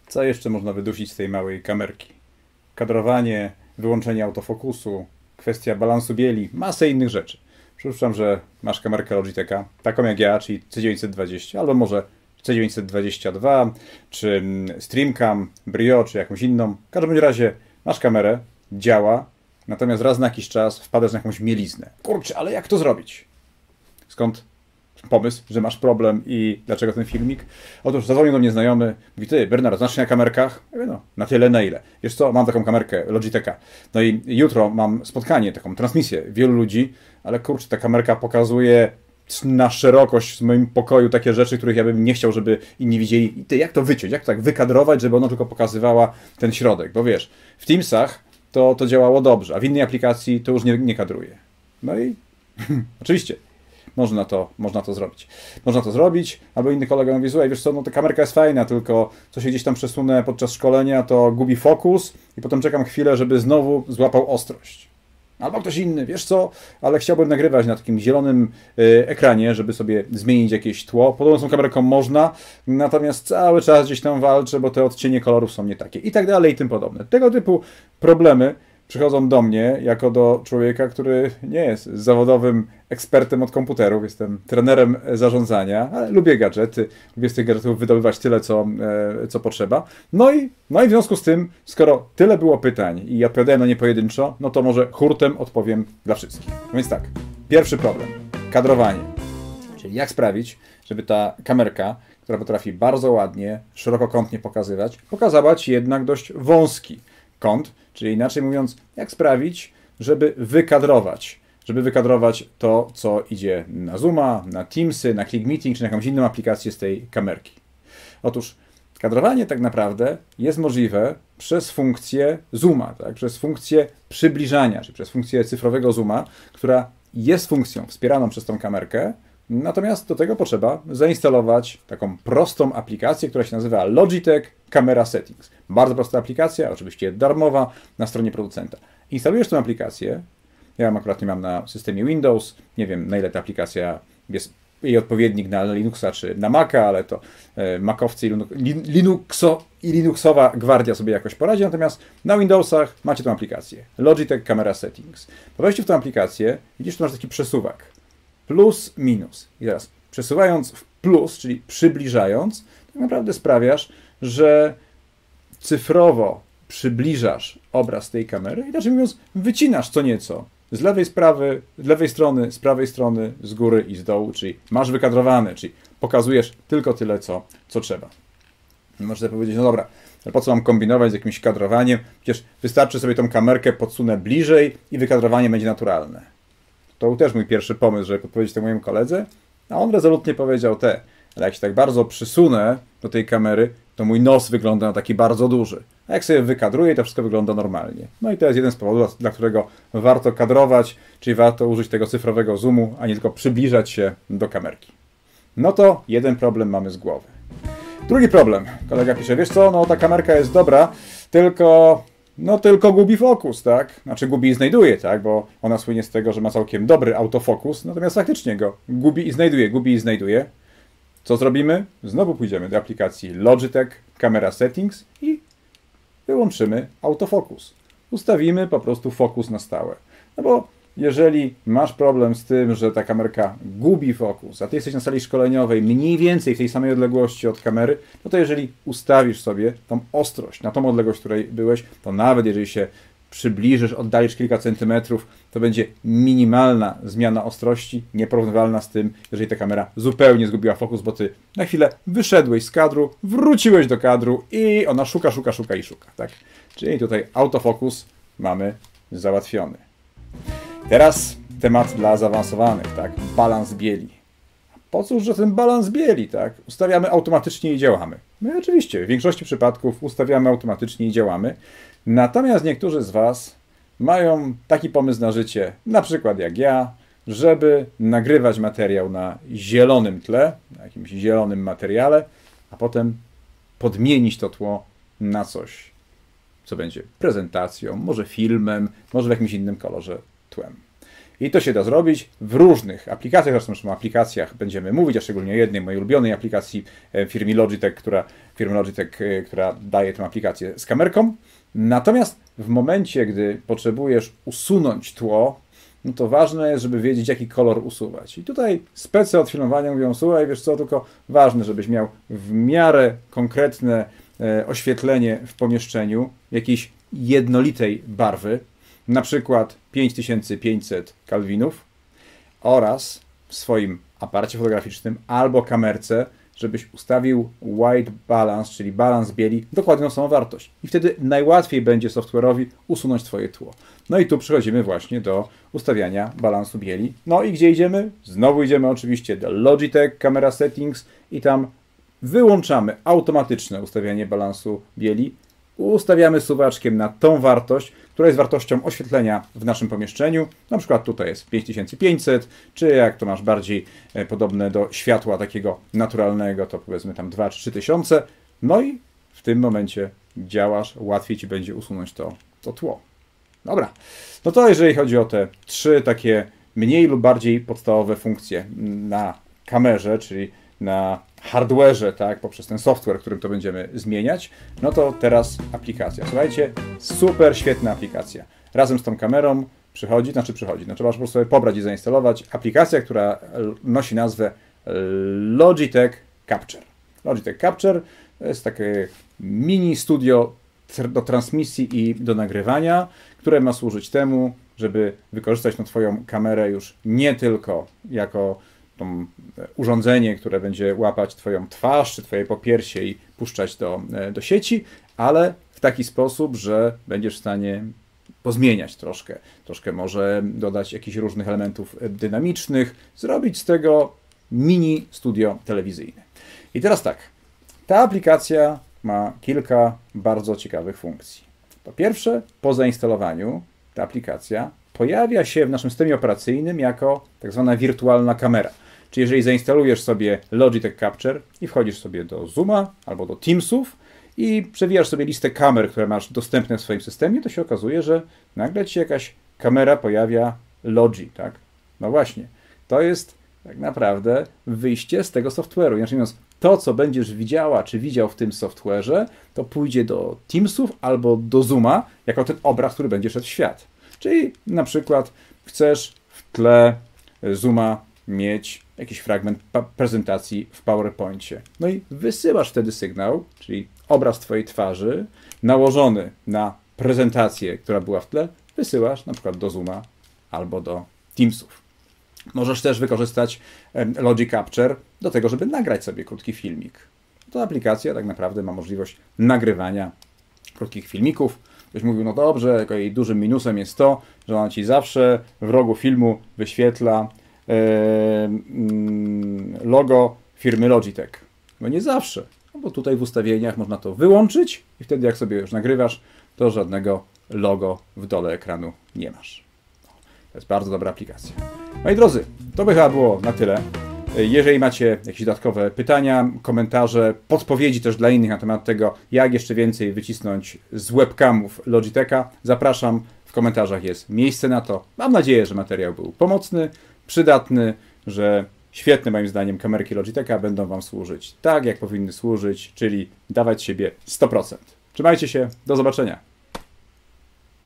Co jeszcze można wydusić z tej małej kamerki? Kadrowanie, wyłączenie autofokusu, kwestia balansu bieli, masę innych rzeczy. Przypuszczam, że masz kamerkę Logitecha, taką jak ja, czyli C920, albo może C922, czy Streamcam, Brio, czy jakąś inną. W każdym razie masz kamerę, działa, natomiast raz na jakiś czas wpadasz na jakąś mieliznę. Kurczę, ale jak to zrobić? Skąd pomysł, że masz problem i dlaczego ten filmik? Otóż zadzwonił do mnie znajomy, mówi: ty, Bernard, znasz się na kamerkach? Ja mówię: no, na tyle, na ile. Wiesz co, mam taką kamerkę Logitecha. No i jutro mam spotkanie, taką transmisję wielu ludzi, ale kurczę, ta kamerka pokazuje na szerokość w moim pokoju takie rzeczy, których ja bym nie chciał, żeby inni widzieli. I ty, jak to wyciąć? Jak to tak wykadrować, żeby ona tylko pokazywała ten środek? Bo wiesz, w Teamsach to działało dobrze, a w innej aplikacji to już nie kadruje. No i oczywiście można to zrobić. Można to zrobić, albo inny kolega mówi: słuchaj, wiesz co, no ta kamerka jest fajna, tylko co się gdzieś tam przesunę podczas szkolenia, to gubi fokus i potem czekam chwilę, żeby znowu złapał ostrość. Albo ktoś inny: wiesz co, ale chciałbym nagrywać na takim zielonym ekranie, żeby sobie zmienić jakieś tło. Podobno z tą kamerką można, natomiast cały czas gdzieś tam walczę, bo te odcienie kolorów są nie takie. I tak dalej, i tym podobne. Tego typu problemy przychodzą do mnie jako do człowieka, który nie jest zawodowym ekspertem od komputerów. Jestem trenerem zarządzania, ale lubię gadżety. Lubię z tych gadżetów wydobywać tyle, co potrzeba. No i w związku z tym, skoro tyle było pytań i odpowiadałem na nie pojedynczo, no to może hurtem odpowiem dla wszystkich. No więc tak, pierwszy problem. Kadrowanie. Czyli jak sprawić, żeby ta kamerka, która potrafi bardzo ładnie, szerokokątnie pokazywać, pokazała ci jednak dość wąski kąt, czyli inaczej mówiąc, jak sprawić, żeby wykadrować to, co idzie na Zooma, na Teamsy, na ClickMeeting, czy na jakąś inną aplikację z tej kamerki. Otóż kadrowanie tak naprawdę jest możliwe przez funkcję zooma, tak? Przez funkcję przybliżania, czyli przez funkcję cyfrowego zooma, która jest funkcją wspieraną przez tą kamerkę. Natomiast do tego potrzeba zainstalować taką prostą aplikację, która się nazywa Logitech Camera Settings. Bardzo prosta aplikacja, oczywiście darmowa, na stronie producenta. Instalujesz tę aplikację. Ja akurat nie mam na systemie Windows. Nie wiem, na ile ta aplikacja jest jej odpowiednik na Linuxa czy na Maca, ale to Macowcy i Linuxowa gwardia sobie jakoś poradzi. Natomiast na Windowsach macie tę aplikację. Logitech Camera Settings. Po wejściu w tę aplikację widzisz, tu masz taki przesuwak. Plus, minus. I teraz przesuwając w plus, czyli przybliżając, tak naprawdę sprawiasz, że cyfrowo przybliżasz obraz tej kamery i inaczej mówiąc, wycinasz co nieco z lewej strony, z prawej strony, z góry i z dołu, czyli masz wykadrowane, czyli pokazujesz tylko tyle, co trzeba. Możesz sobie powiedzieć: no dobra, ale po co mam kombinować z jakimś kadrowaniem? Przecież wystarczy sobie tą kamerkę podsunę bliżej i wykadrowanie będzie naturalne. To był też mój pierwszy pomysł, żeby podpowiedzieć to mojemu koledze, a on rezolutnie powiedział: ale jak się tak bardzo przysunę do tej kamery, to mój nos wygląda na taki bardzo duży. A jak sobie wykadruję, to wszystko wygląda normalnie. No i to jest jeden z powodów, dla którego warto kadrować, czyli warto użyć tego cyfrowego zoomu, a nie tylko przybliżać się do kamerki. No to jeden problem mamy z głowy. Drugi problem. Kolega pisze: wiesz co, no ta kamerka jest dobra, tylko gubi fokus, tak? Znaczy gubi i znajduje, tak? Bo ona słynie z tego, że ma całkiem dobry autofokus, natomiast faktycznie go gubi i znajduje. Co zrobimy? Znowu pójdziemy do aplikacji Logitech Camera Settings i wyłączymy autofokus. Ustawimy po prostu fokus na stałe. No bo jeżeli masz problem z tym, że ta kamerka gubi fokus, a ty jesteś na sali szkoleniowej mniej więcej w tej samej odległości od kamery, no to jeżeli ustawisz sobie tą ostrość na tą odległość, w której byłeś, to nawet jeżeli się przybliżysz, oddalisz kilka centymetrów, to będzie minimalna zmiana ostrości, nieporównywalna z tym, jeżeli ta kamera zupełnie zgubiła fokus, bo ty na chwilę wyszedłeś z kadru, wróciłeś do kadru i ona szuka, tak? Czyli tutaj autofokus mamy załatwiony. Teraz temat dla zaawansowanych, tak? Balans bieli. Po cóż, że ten balans bieli, tak? Ustawiamy automatycznie i działamy. No i oczywiście, w większości przypadków ustawiamy automatycznie i działamy. Natomiast niektórzy z Was mają taki pomysł na życie, na przykład jak ja, żeby nagrywać materiał na zielonym tle, na jakimś zielonym materiale, a potem podmienić to tło na coś, co będzie prezentacją, może filmem, może w jakimś innym kolorze tłem. I to się da zrobić w różnych aplikacjach, zresztą o aplikacjach będziemy mówić, a szczególnie o jednej mojej ulubionej aplikacji firmy Logitech, która daje tę aplikację z kamerką. Natomiast w momencie, gdy potrzebujesz usunąć tło, no to ważne jest, żeby wiedzieć, jaki kolor usuwać. I tutaj specy od filmowania mówią, słuchaj, wiesz co, tylko ważne, żebyś miał w miarę konkretne oświetlenie w pomieszczeniu jakiejś jednolitej barwy, na przykład 5500 kelwinów oraz w swoim aparacie fotograficznym albo kamerce, żebyś ustawił white balance, czyli balans bieli, dokładnie na samą wartość. I wtedy najłatwiej będzie software'owi usunąć Twoje tło. No i tu przechodzimy właśnie do ustawiania balansu bieli. No i gdzie idziemy? Znowu idziemy oczywiście do Logitech Camera Settings i tam wyłączamy automatyczne ustawianie balansu bieli. Ustawiamy suwaczkiem na tą wartość, która jest wartością oświetlenia w naszym pomieszczeniu. Na przykład tutaj jest 5500, czy jak to masz bardziej podobne do światła takiego naturalnego, to powiedzmy tam 2 czy 3000. No i w tym momencie działasz, łatwiej Ci będzie usunąć to tło. Dobra, no to jeżeli chodzi o te 3 takie mniej lub bardziej podstawowe funkcje na kamerze, czyli na hardware'ze, tak, poprzez ten software, którym to będziemy zmieniać, no to teraz aplikacja. Słuchajcie, super świetna aplikacja. Razem z tą kamerą trzeba po prostu sobie pobrać i zainstalować aplikacja, która nosi nazwę Logitech Capture. Logitech Capture to jest takie mini studio do transmisji i do nagrywania, które ma służyć temu, żeby wykorzystać Twoją kamerę już nie tylko jako urządzenie, które będzie łapać Twoją twarz czy Twoje popiersie i puszczać do sieci, ale w taki sposób, że będziesz w stanie pozmieniać troszkę może dodać jakichś różnych elementów dynamicznych, zrobić z tego mini studio telewizyjne. I teraz tak, ta aplikacja ma kilka bardzo ciekawych funkcji. Po pierwsze, po zainstalowaniu ta aplikacja pojawia się w naszym systemie operacyjnym jako tak zwana wirtualna kamera. Czyli jeżeli zainstalujesz sobie Logitech Capture i wchodzisz sobie do Zooma albo do Teamsów i przewijasz sobie listę kamer, które masz dostępne w swoim systemie, to się okazuje, że nagle Ci się jakaś kamera pojawia Logi, tak? No właśnie, to jest tak naprawdę wyjście z tego software'u. Inaczej mówiąc, to, co będziesz widziała czy widział w tym software'ze, to pójdzie do Teamsów albo do Zooma jako ten obraz, który będzie szedł w świat. Czyli na przykład chcesz w tle Zooma mieć jakiś fragment prezentacji w PowerPoincie. No i wysyłasz wtedy sygnał, czyli obraz Twojej twarzy nałożony na prezentację, która była w tle, wysyłasz na przykład do Zooma albo do Teamsów. Możesz też wykorzystać Logic Capture do tego, żeby nagrać sobie krótki filmik. Ta aplikacja tak naprawdę ma możliwość nagrywania krótkich filmików. Ktoś mówił, no dobrze, jej dużym minusem jest to, że ona Ci zawsze w rogu filmu wyświetla logo firmy Logitech. No nie zawsze, no bo tutaj w ustawieniach można to wyłączyć i wtedy jak sobie już nagrywasz, to żadnego logo w dole ekranu nie masz. To jest bardzo dobra aplikacja. Moi drodzy, to by chyba było na tyle. Jeżeli macie jakieś dodatkowe pytania, komentarze, podpowiedzi też dla innych na temat tego, jak jeszcze więcej wycisnąć z webcamów Logitecha, zapraszam. W komentarzach jest miejsce na to. Mam nadzieję, że materiał był pomocny, przydatny, że świetne moim zdaniem kamerki Logitecha będą Wam służyć tak, jak powinny służyć, czyli dawać siebie 100%. Trzymajcie się, do zobaczenia.